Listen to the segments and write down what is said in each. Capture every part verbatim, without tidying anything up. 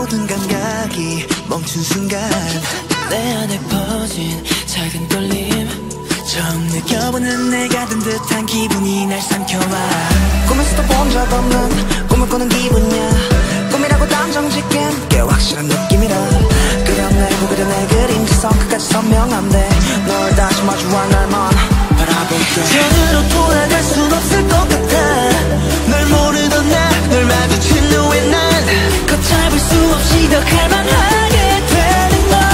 모든 감각이 멈춘 순간 내 안에 퍼진 작은 떨림 처음 느껴보는 내가 든 듯한 기분이 날 삼켜와 꿈에서도 본 적 없는 꿈을 꾸는 기분이야. 꿈이라고 단정짓기엔 꽤 확실한 느낌이라. 그려내고 그려내 그림자선 끝까지 선명한데 널 다시 마주한 날만 바라볼게. 전으로 돌아갈 순 없을 것 같아. 널 모르던 나 널 마주친 후에 난 걷잡을 수 없이 더 갈망하게 되는 걸.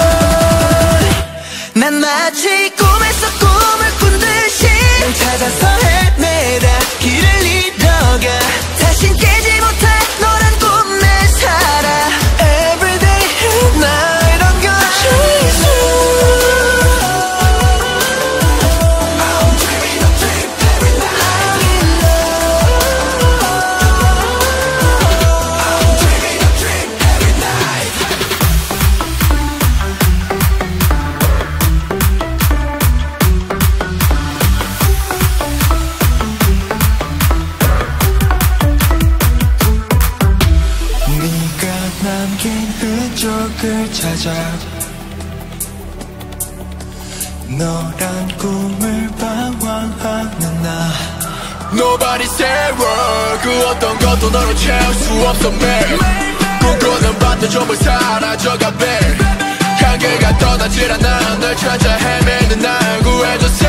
난 마치 꿈에서 꿈을 꾼 듯이 널 찾아서 헤매다 길을 잃어가 다신 깨지 못해 너란 꿈에 살아. Everyday and night I'm gonna chase you. I'm dreaming a dream every night. I'm in love. I'm dreaming a dream every night. 네가 남긴 흔적을 찾아 너란 꿈을 방황하는 나. Nobody say word 그 어떤 것도 너를 채울 수 없어 매일 꿈꾸는 밤도 조금 사라져가 babe. 향기가 떠나질 않아 널 찾아 헤매는 날 구해줘.